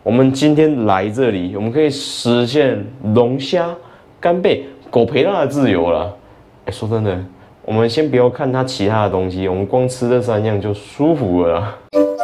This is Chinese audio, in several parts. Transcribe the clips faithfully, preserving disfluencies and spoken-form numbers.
我们今天来这里，我们可以实现龙虾、干贝、狗培拉的自由了。哎，说真的，我们先不要看它其他的东西，我们光吃这三样就舒服了啦。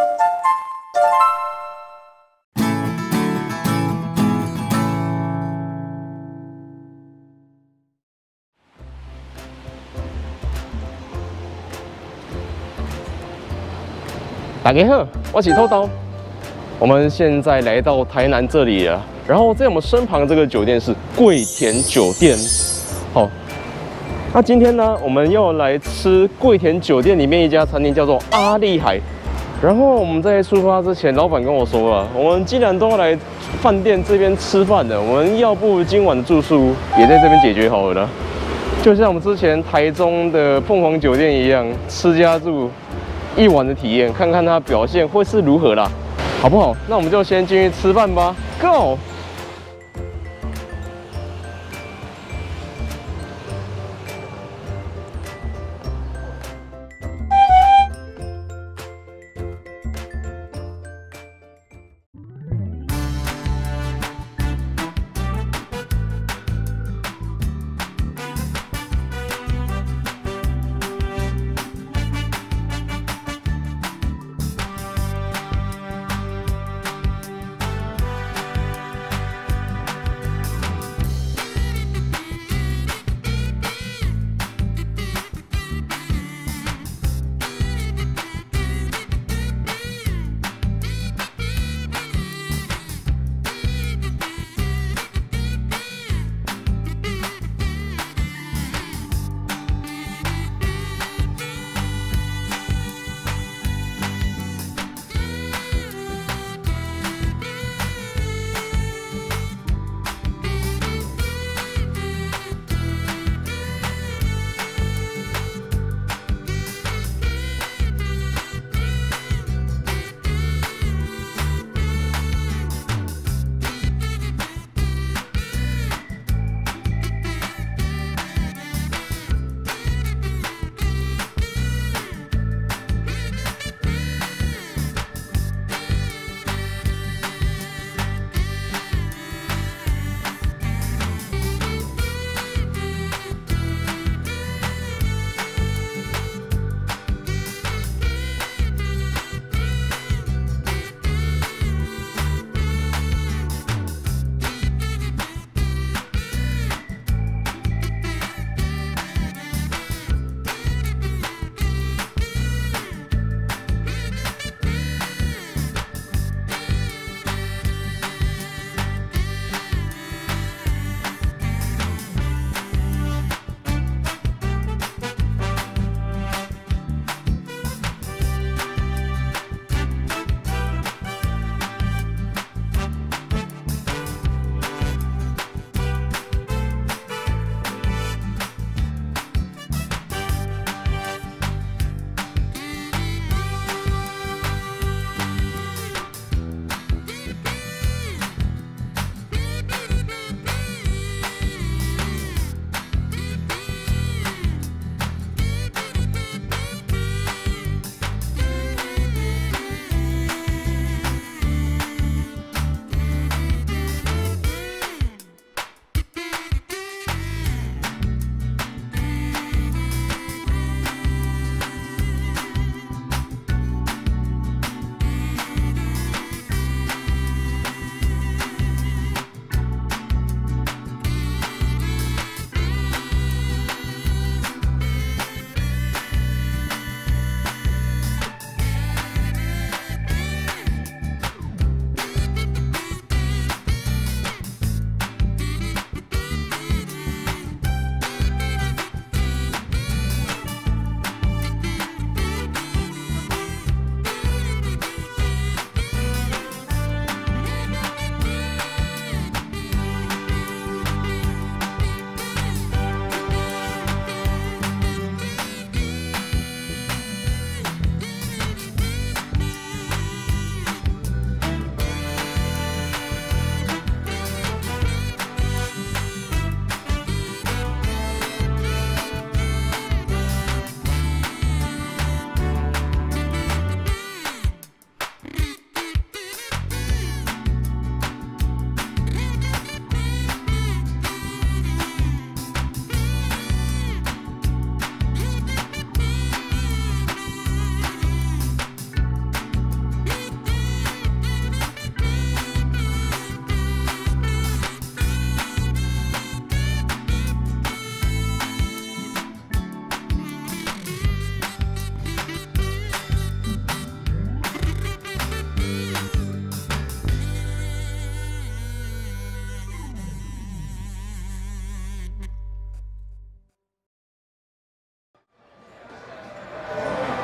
大家好，我是偷刀。我们现在来到台南这里了，然后在我们身旁这个酒店是桂田酒店。好，那今天呢，我们要来吃桂田酒店里面一家餐厅，叫做阿利海。然后我们在出发之前，老板跟我说了，我们既然都要来饭店这边吃饭的，我们要不今晚的住宿也在这边解决好了啦。就像我们之前台中的凤凰酒店一样，吃家住一晚的体验，看看它表现会是如何啦。好不好？那我们就先进去吃饭吧 ，Go！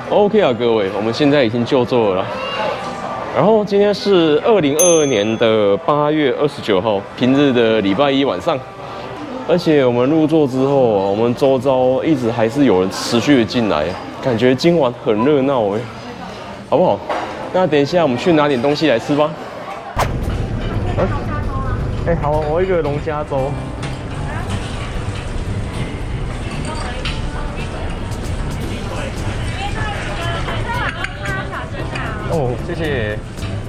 OK 啊，各位，我们现在已经就座了。然后今天是二零二二年的八月二十九号，平日的礼拜一晚上。而且我们入座之后，我们周遭一直还是有人持续的进来，感觉今晚很热闹哎，好不好？那等一下我们去拿点东西来吃吧。哎、啊欸，好，我一个龙虾粥。哦，谢谢。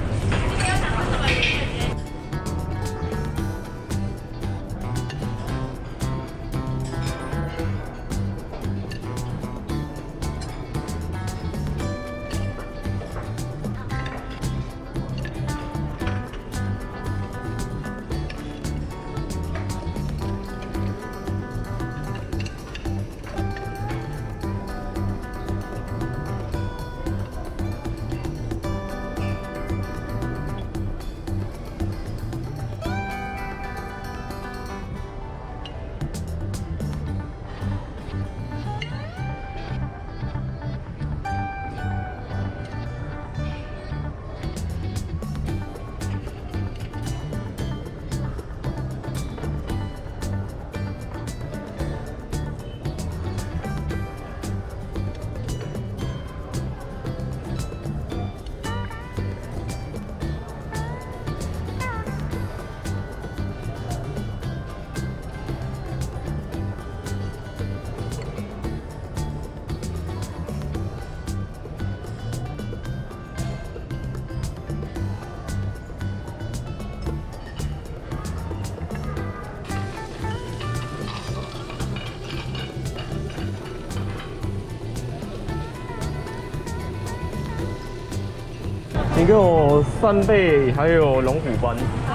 你给我扇贝，还有龙虎斑。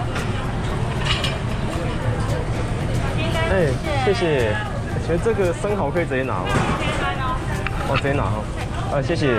哎，谢谢。请问这个生蚝可以直接拿吗？哦，直接拿哈。啊，谢谢。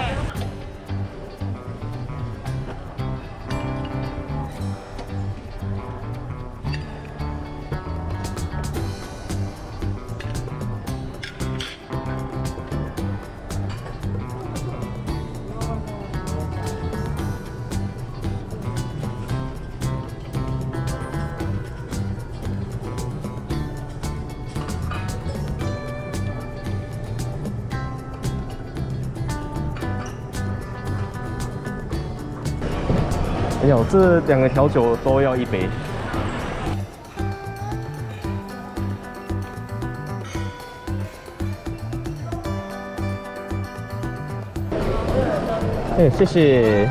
哎呦，这两个调酒都要一杯。哎，谢谢。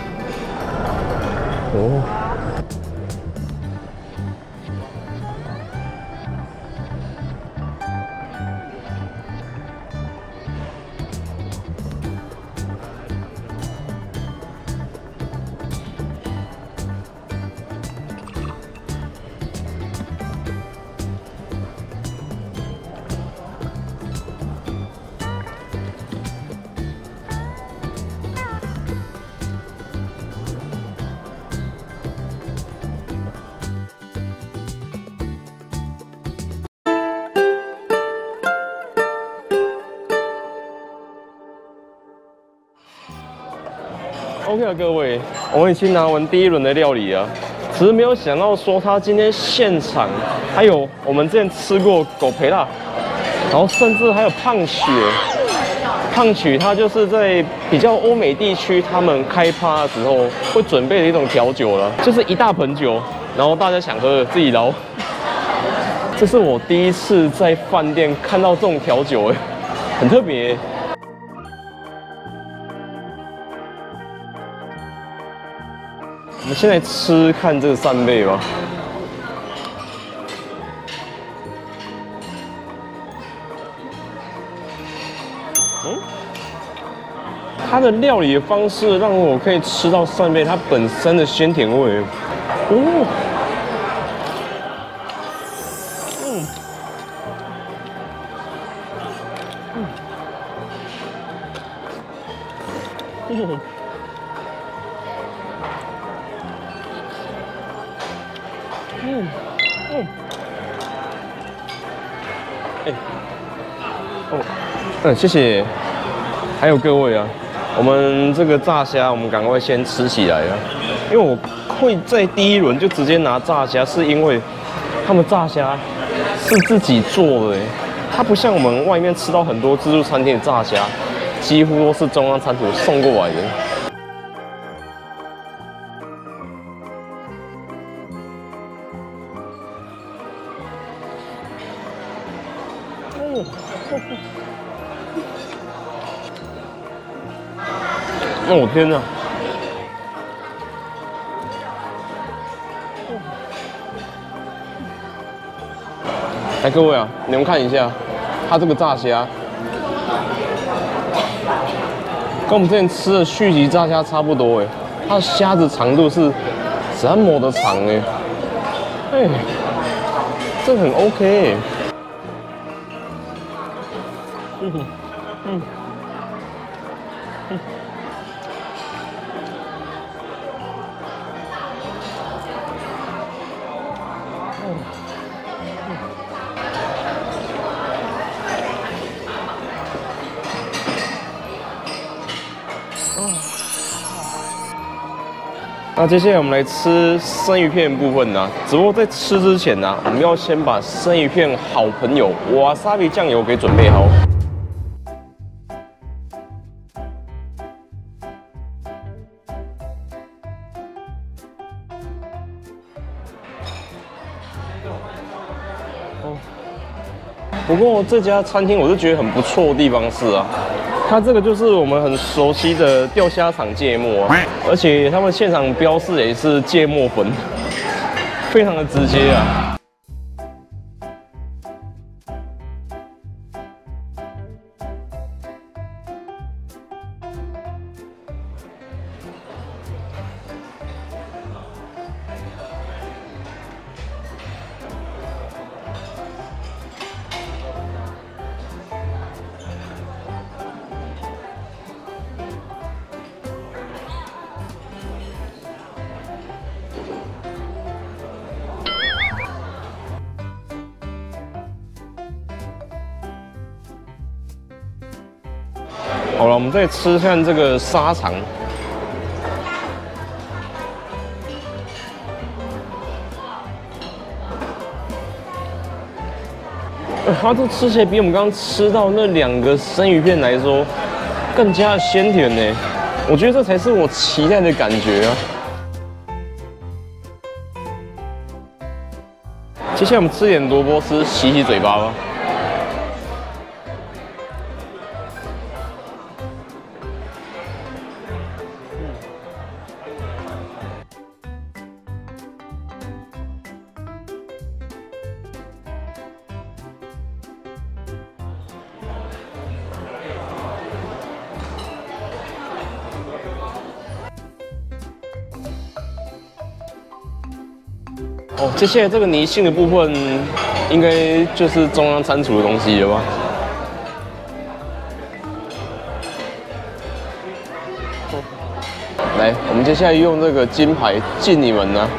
哦。OK 啊，各位，我们已经拿完第一轮的料理啊，只是没有想到说他今天现场还有我们之前吃过狗培辣，然后甚至还有胖曲。胖曲它就是在比较欧美地区他们开趴的时候会准备的一种调酒了，就是一大盆酒，然后大家想喝自己捞。这是我第一次在饭店看到这种调酒，哎，很特别。我们先来吃看这个扇贝吧。嗯，它的料理的方式让我可以吃到扇贝它本身的鲜甜味。哦，嗯，嗯，嗯。嗯，嗯，哎，哦，嗯，谢谢。 还有各位啊，我们这个炸虾，我们赶快先吃起来啊！因为我会在第一轮就直接拿炸虾，是因为他们炸虾是自己做的，它不像我们外面吃到很多自助餐厅的炸虾，几乎都是中央餐厨送过来的。哦，我天哪！来，各位啊，你们看一下，它这个炸虾，跟我们之前吃的续集炸虾差不多哎，它的虾子长度是这么的长哎，哎，这很 OK 哎。嗯嗯嗯。那接下来我们来吃生鱼片部分呢、啊，只不过在吃之前呢、啊，我们要先把生鱼片好朋友瓦萨比酱油给准备好。不过这家餐厅我是觉得很不错的地方是啊，它这个就是我们很熟悉的钓虾场芥末啊，而且他们现场标示也是芥末粉，非常的直接啊。好了，我们再吃看这个沙肠。呃它这吃起来比我们刚刚吃到那两个生鱼片来说，更加的鲜甜呢。我觉得这才是我期待的感觉啊。接下来我们吃点萝卜丝，洗洗嘴巴吧。哦，接下来这个泥性的部分，应该就是中央餐厨的东西了吧？来，我们接下来用这个金牌敬你们呢。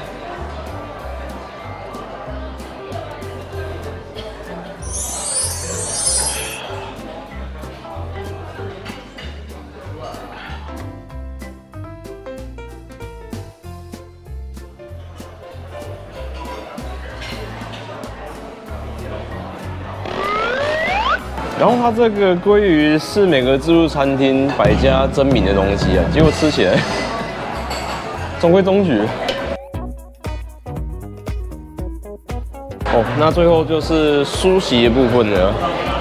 然后它这个鲑鱼是每个自助餐厅百家争鸣的东西啊，结果吃起来中规中矩。哦，那最后就是酥洗的部分了。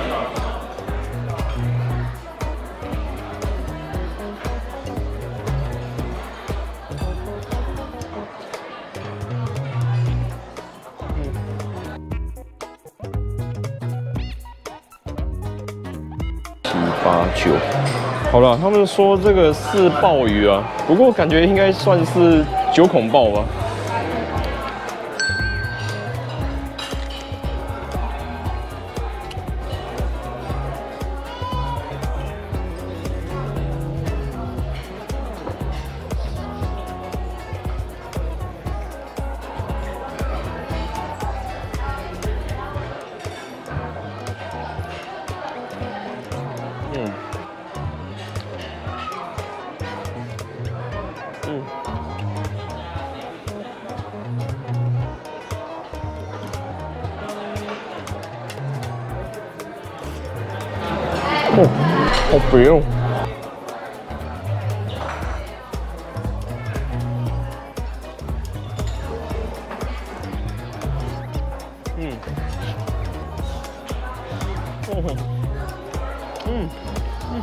八九，好了，他们说这个是鲍鱼啊，不过感觉应该算是九孔鲍吧。 哦，好肥哦。嗯。哦。嗯。嗯。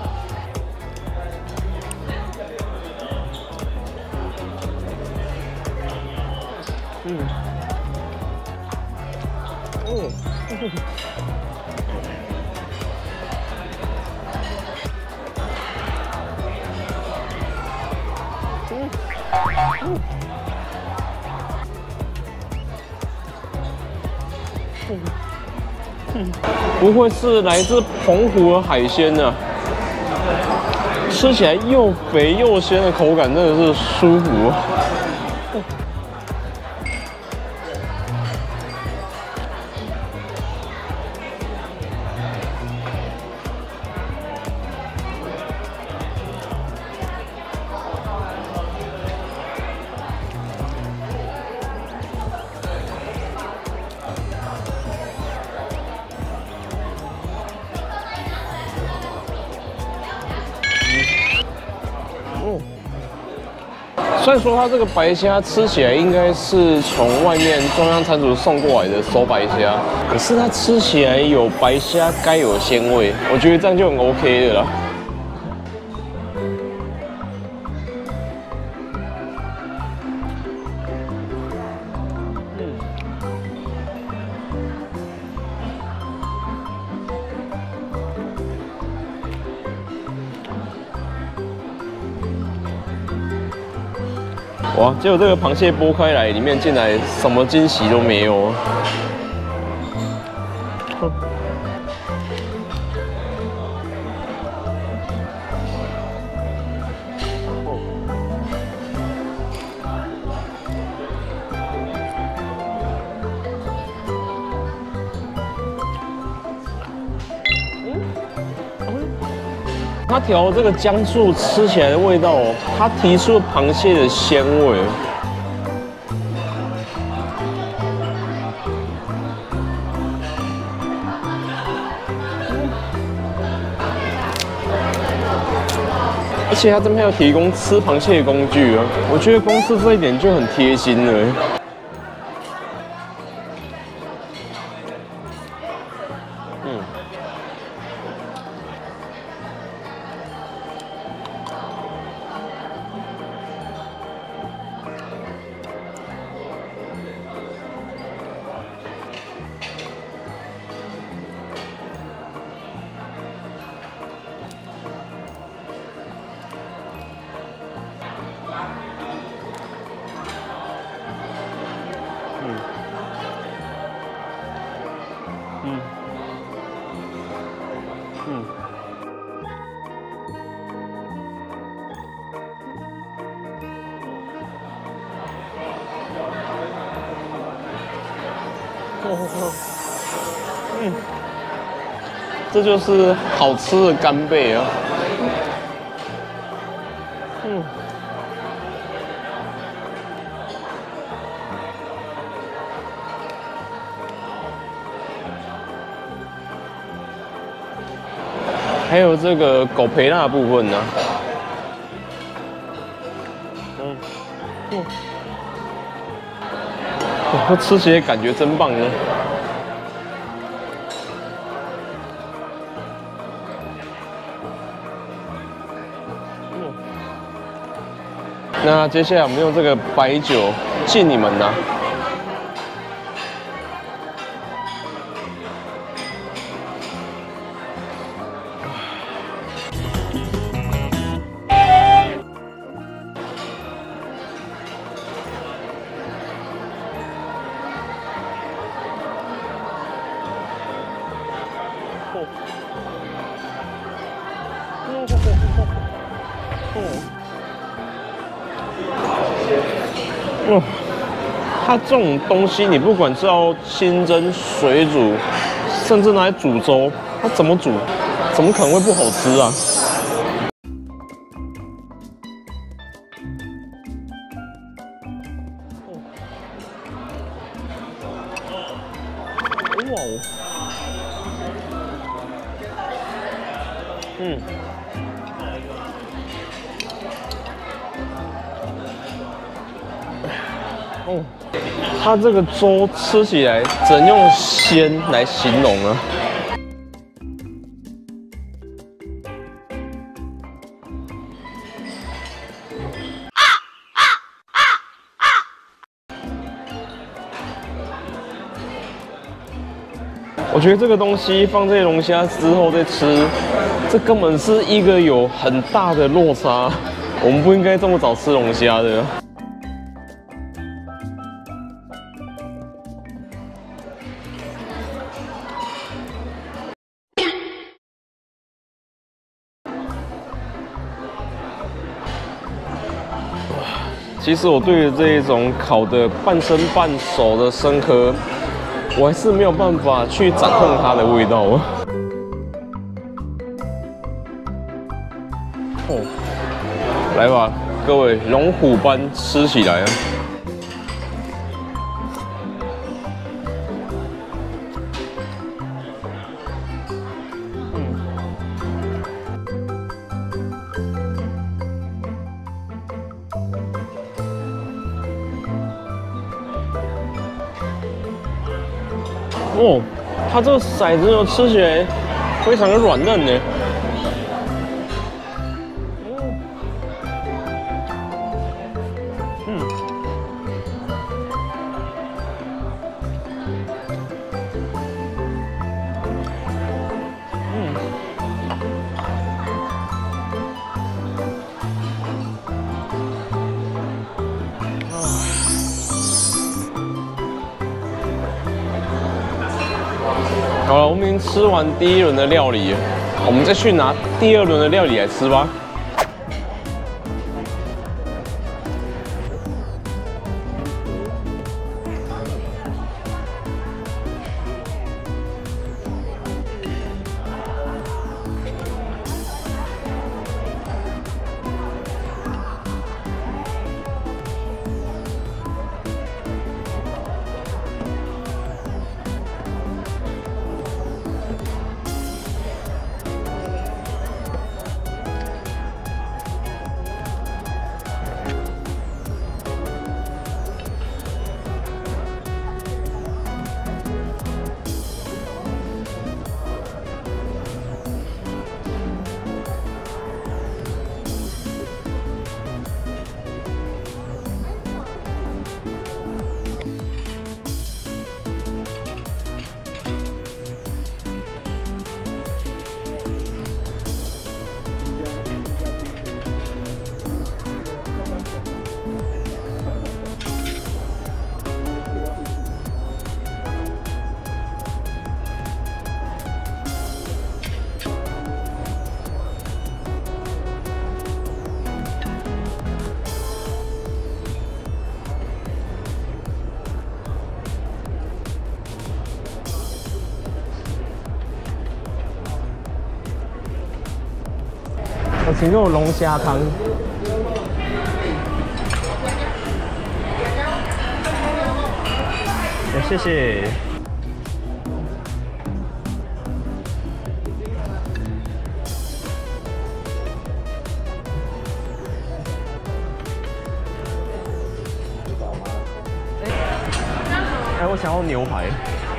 嗯。哦。嗯。嗯，不会是来自澎湖的海鲜呢、啊？吃起来又肥又鲜的口感，真的是舒服。嗯，虽然说它这个白虾吃起来应该是从外面中央餐厨送过来的熟白虾，可是它吃起来有白虾该有的鲜味，我觉得这样就很 OK 的了。哇！结果这个螃蟹剥开来，里面竟然什么惊喜都没有。它调这个姜醋吃起来的味道哦，它提出了螃蟹的鲜味。而且它这边有提供吃螃蟹的工具啊，我觉得光是这一点就很贴心了。嗯。嗯，嗯，哦，嗯，这就是好吃的干贝啊，嗯。还有这个狗培辣的部分呢、啊，嗯，嗯，哇，吃起来感觉真棒呢。嗯，那接下来我们用这个白酒敬你们呢、啊。哦，它这种东西，你不管是要清蒸、水煮，甚至拿来煮粥，它怎么煮，怎么可能会不好吃啊？哇哦！ 嗯。哦，它这个粥吃起来只能用鲜来形容了。我觉得这个东西放在龙虾之后再吃，这根本是一个有很大的落差。我们不应该这么早吃龙虾的。其实我对于这一种烤的半生半熟的生科，我还是没有办法去掌控它的味道啊。哦，来吧，各位，龙虎斑吃起来啊！哦，它这个骰子呢吃起来非常的软嫩呢。嗯，嗯，好了，我们已经吃完第一轮的料理了，我们再去拿第二轮的料理来吃吧。我请给我龙虾汤。哎，谢谢。哎，我想要牛排。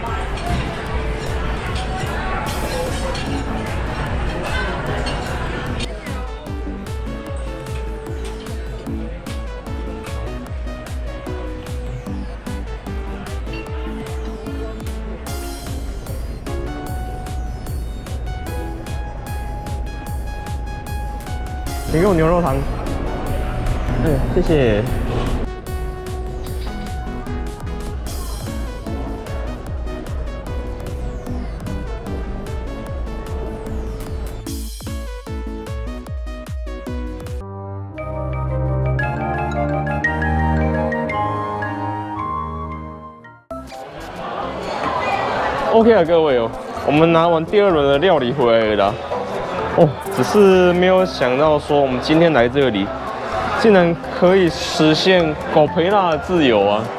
请给我牛肉汤。对，谢谢。OK 啊，各位哦，我们拿完第二轮的料理回来了。哦，只是没有想到说，我们今天来这里，竟然可以实现狗培辣的自由啊！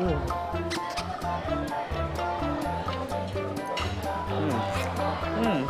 嗯嗯嗯。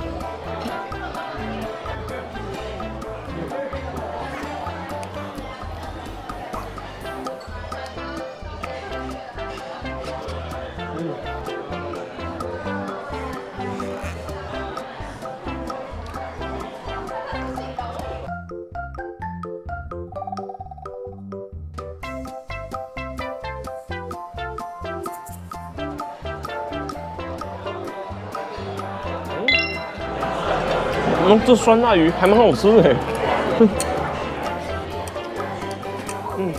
嗯，这酸辣鱼还蛮好吃的。嗯。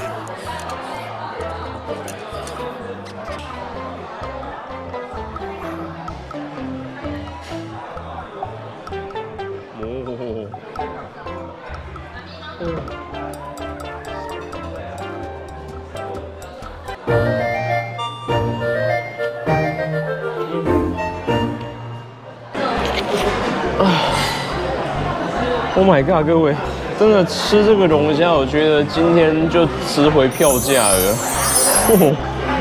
哦。嗯。啊。 Oh my god， 各位，真的吃这个龙虾，我觉得今天就值回票价了。哦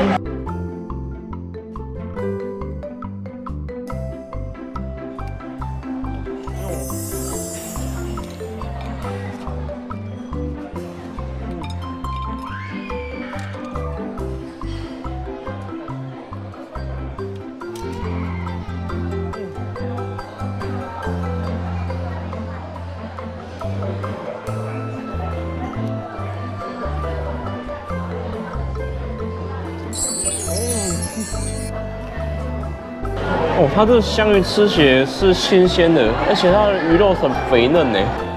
哦，它这个香鱼吃起来是新鲜的，而且它的鱼肉很肥嫩呢。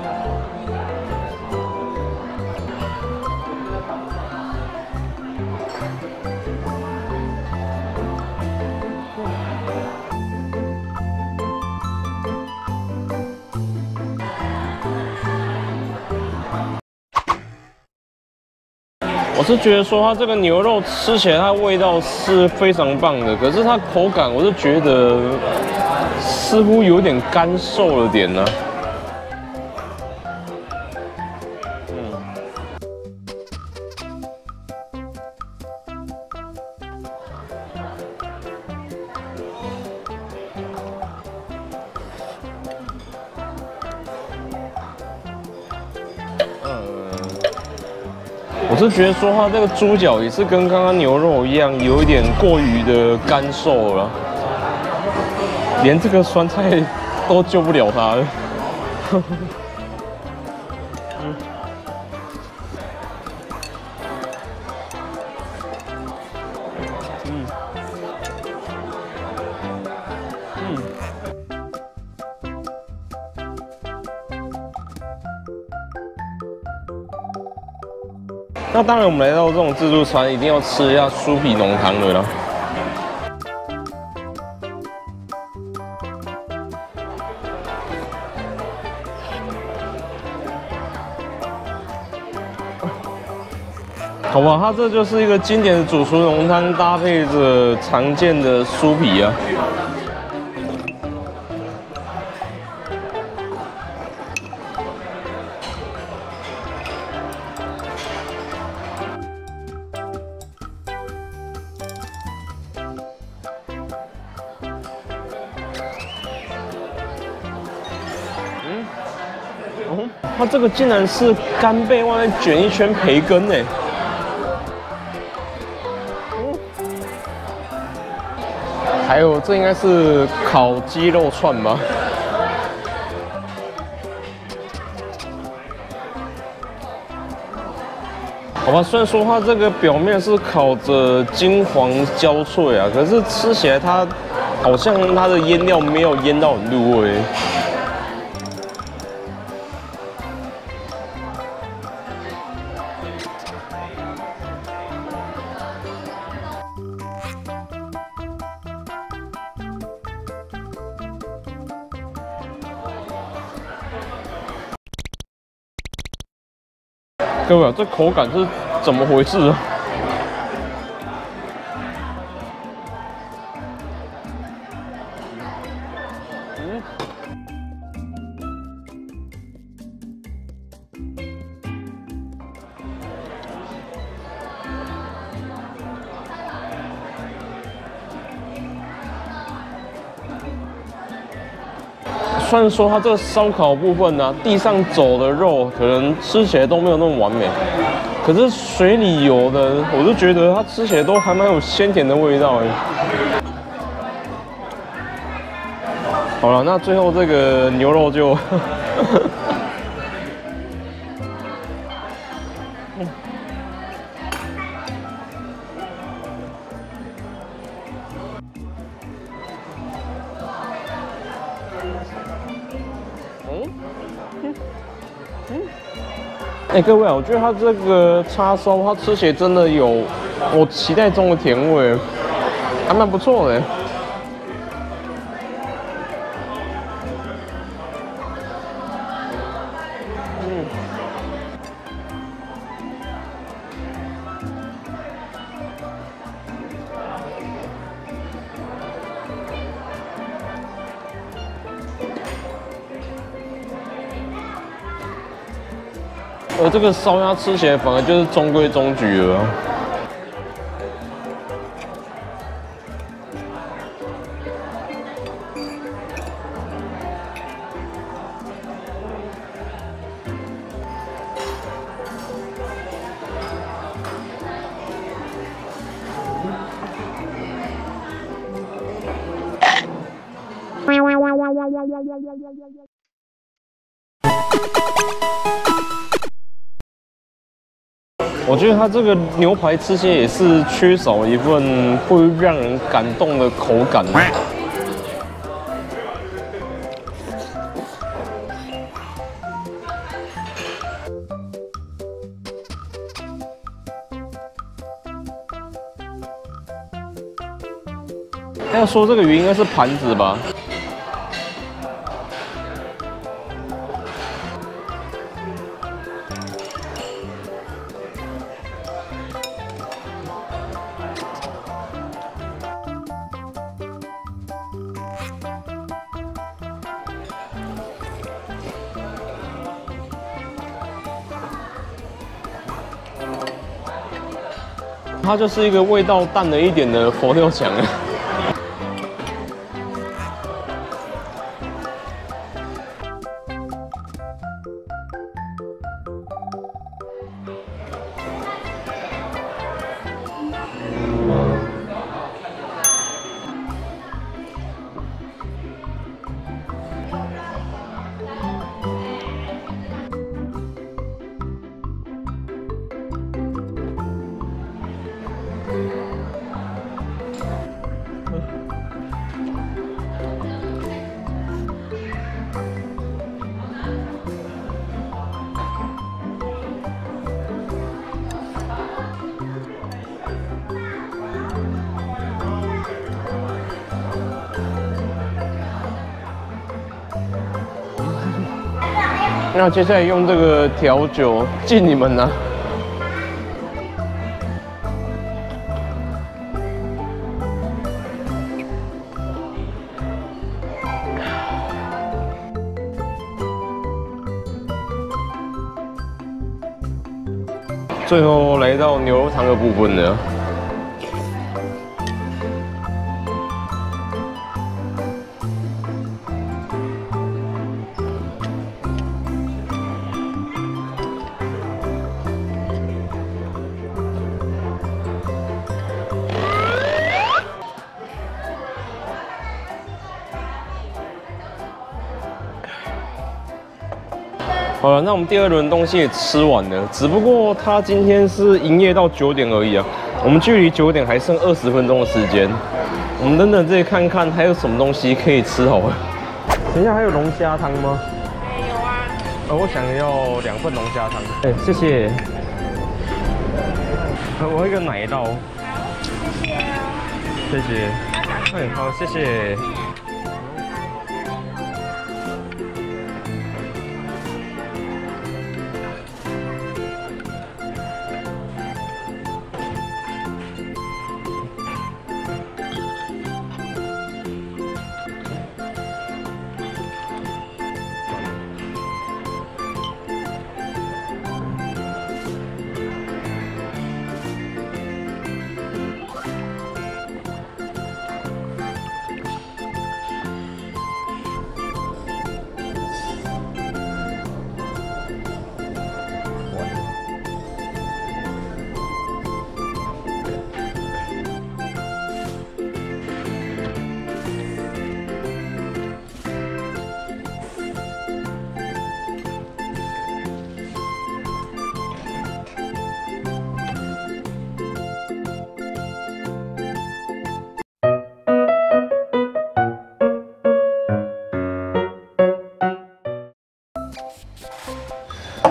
我是觉得说它这个牛肉吃起来它味道是非常棒的，可是它口感我是觉得似乎有点干瘦了点呢、啊。我是觉得说它这个猪脚也是跟刚刚牛肉一样，有一点过于的干瘦了，连这个酸菜都救不了它了。嗯嗯嗯。 那当然，我们来到这种自助餐，一定要吃一下酥皮浓汤的啦。好吧，它这就是一个经典的主厨浓汤，搭配着常见的酥皮啊。 哦，它这个竟然是干贝外面卷一圈培根呢。嗯，还有这应该是烤鸡肉串吧？好吧，虽然说它这个表面是烤着金黄焦脆啊，可是吃起来它好像它的腌料没有腌到很入味。 各位啊，这口感是怎么回事啊？嗯， 虽然说它这个烧烤部分呢、啊，地上走的肉可能吃起来都没有那么完美，可是水里游的，我就觉得它吃起来都还蛮有鲜甜的味道哎。好了，那最后这个牛肉就哎、欸，各位啊，我觉得它这个叉烧，它吃起来真的有我期待中的甜味，还蛮不错的。嗯。而这个烧鸭吃起来反而就是中规中矩了。我觉得它这个牛排吃起来也是缺少一份会让人感动的口感。要说这个鱼应该是盘子吧？它就是一个味道淡了一点的佛跳墙。那接下来用这个调酒敬你们呢、啊。最后来到牛肉汤的部分了。好了，那我们第二轮东西也吃完了，只不过它今天是营业到九点而已啊，我们距离九点还剩二十分钟的时间，我们等等这里看看还有什么东西可以吃好了。等一下还有龙虾汤吗？有啊。呃，我想要两份龙虾汤。哎、欸，谢谢。我要一个奶酪。谢谢。哎，好，谢谢。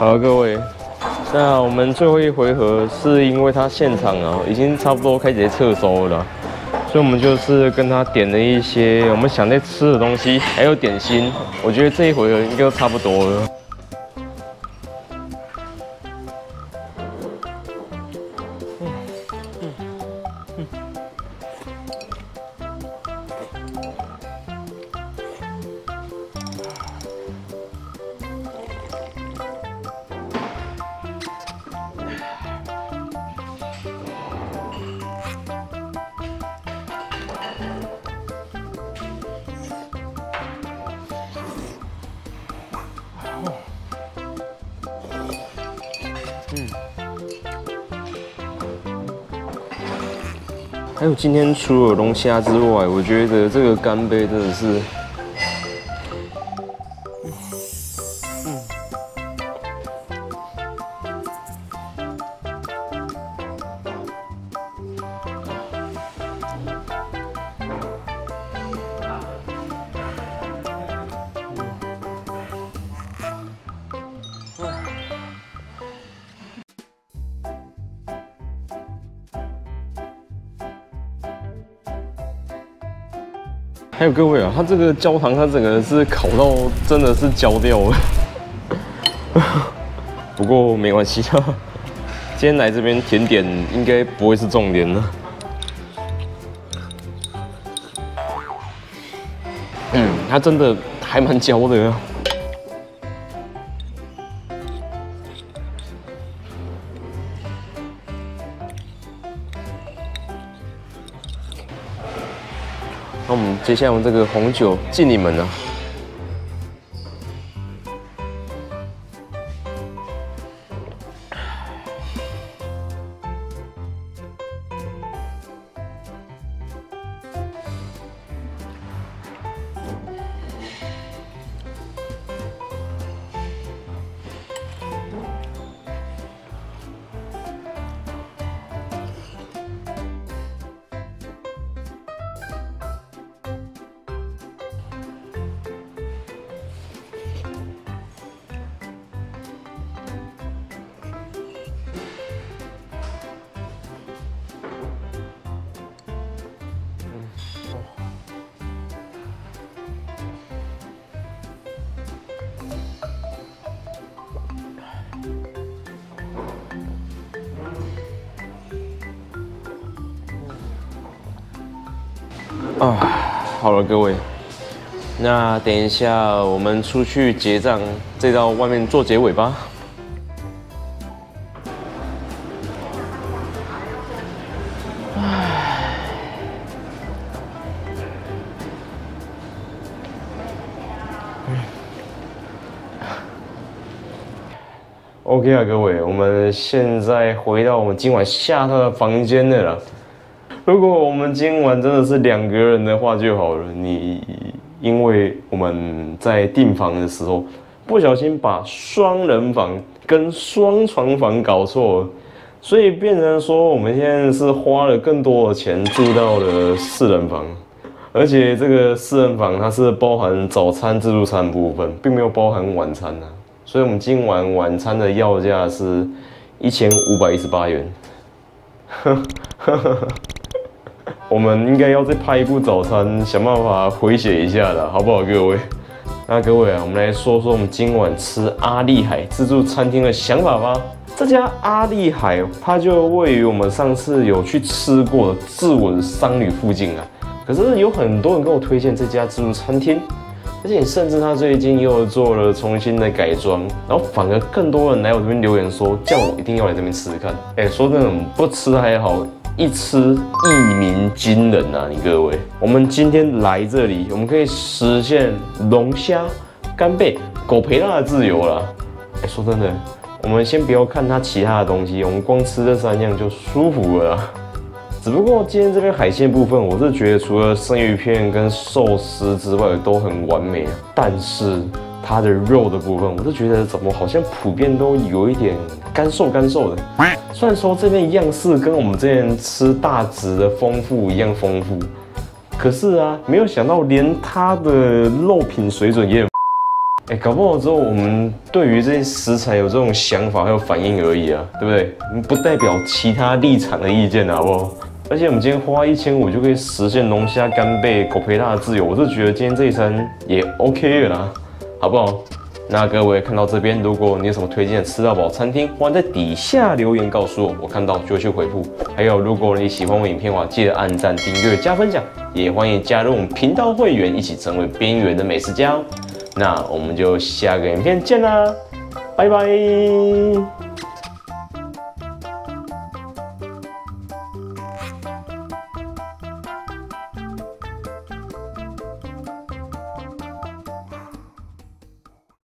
好，各位，那我们最后一回合是因为他现场啊已经差不多开始撤收了，所以我们就是跟他点了一些我们想在吃的东西，还有点心。我觉得这一回合应该都差不多了。 嗯，还有今天除了龙虾之外，我觉得这个干贝真的是，嗯，还有各位啊，它这个焦糖，它整个是烤到真的是焦掉了。不过没关系啊，今天来这边甜点应该不会是重点了。嗯，它真的还蛮焦的啊。 那我们接下来用这个红酒敬你们了。啊，好了，各位，那等一下我们出去结账，再到外面做结尾吧。唉 OK 啊，各位，我们现在回到我们今晚下榻的房间了啦。如果我们今晚真的是两个人的话就好了。你因为我们在订房的时候不小心把双人房跟双床房搞错了，所以变成说我们现在是花了更多的钱住到了四人房，而且这个四人房它是包含早餐自助餐部分，并没有包含晚餐啊。所以我们今晚晚餐的要价是一千五百一十八元。我们应该要再拍一部早餐，想办法回血一下的，好不好，各位？那各位啊，我们来说说我们今晚吃阿利海自助餐厅的想法吧。这家阿利海，它就位于我们上次有去吃过的志文商旅附近啊。可是有很多人跟我推荐这家自助餐厅，而且甚至他最近又做了重新的改装，然后反而更多人来我这边留言说，叫我一定要来这边吃吃看。哎、欸，说真的，不吃还好。一吃一鸣惊人啊！你各位，我们今天来这里，我们可以实现龙虾、干贝、狗培辣的自由啦。哎，说真的，我们先不要看它其他的东西，我们光吃这三样就舒服了啦。只不过今天这边海鲜部分，我是觉得除了生鱼片跟寿司之外都很完美啊，但是它的肉的部分，我是觉得怎么好像普遍都有一点干瘦干瘦的。虽然说这边样式跟我们之前吃大直的丰富一样丰富，可是啊，没有想到连它的肉品水准也很…… 哎，搞不好之后我们对于这些食材有这种想法还有反应而已啊，对不对？不代表其他立场的意见啊，好不好？而且我们今天花一千五就可以实现龙虾、干贝、狗培辣的自由，我是觉得今天这一餐也 OK 了啦，好不好？那各位看到这边，如果你有什么推荐的吃到饱餐厅，欢迎在底下留言告诉我，我看到就会去回复。还有，如果你喜欢我影片的话，记得按赞、订阅、加分享，也欢迎加入我们频道会员，一起成为边缘的美食家哦。那我们就下个影片见啦，拜拜。